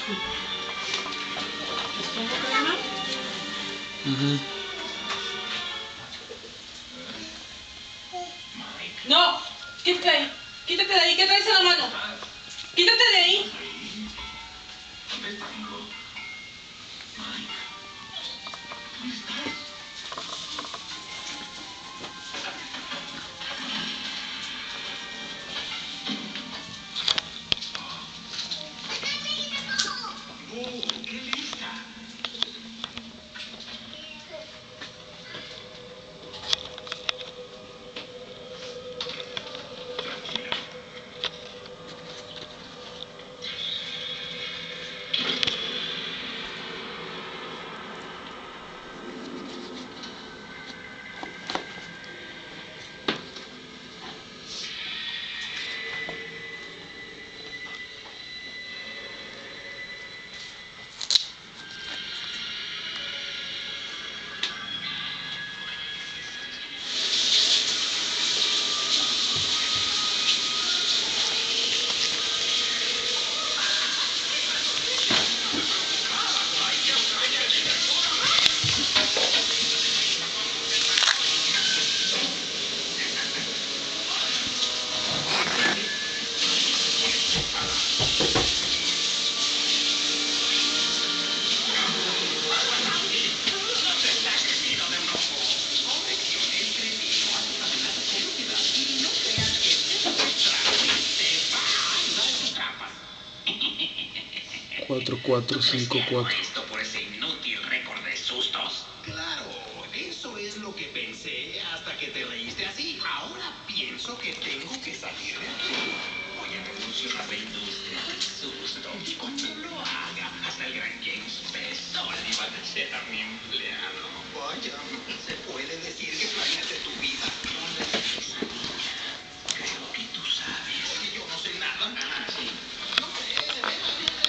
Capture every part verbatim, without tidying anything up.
¿Les pongo crema? Uh-huh. ¡No! Quítate de ahí. Quítate de ahí. ¿Qué traes en la mano? Quítate de ahí. cuatro cuatro cinco cuatro. Esto por ese inútil récord de sustos. Claro, eso es lo que pensé hasta que te reíste así. Ahora pienso que tengo que salir de aquí. Voy a revolucionar la industria del susto. Y cuando lo haga, hasta el gran James Pesoli va a ser a mi empleado. Vaya, se puede decir que planeaste tu vida. Creo que tú sabes. Porque yo no sé nada. Ah, sí. No sé, de veras.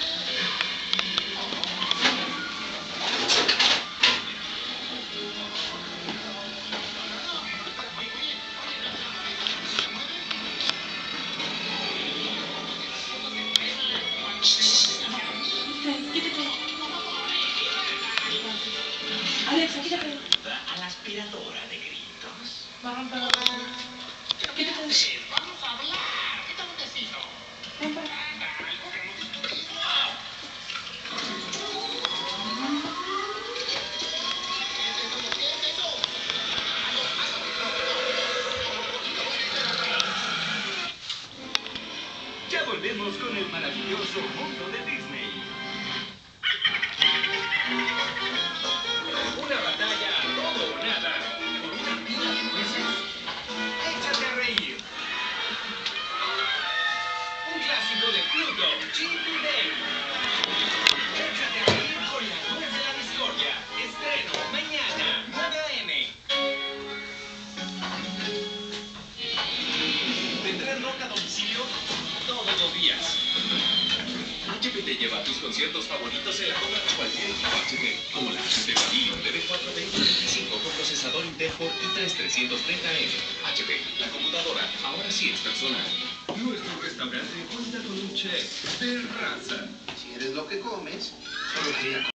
Alexa, quítate. A la aspiradora de gritos. Va a romper la Quítate. Vamos a hablar. ¿Qué tal un besito? Ven para acá. Ya volvemos con el maravilloso mundo de Disney. Una batalla a todo o nada. Por una pila de nueces. Échate a reír. Un clásico de Pluto, Chip y Dale. Échate a reír con la nuez de la discordia. Estreno mañana, nueve a eme. ¿Tendrán rock a domicilio? Todos los días. H P te lleva a tus conciertos favoritos en la compra de cualquier equipo H P, como la H P Pavilion D D cuatro veinte veinticinco con procesador Intel Core i tres trescientos treinta M. H P, la computadora, ahora sí es personal. Nuestro restaurante cuenta con un chef de raza. Si eres lo que comes, solo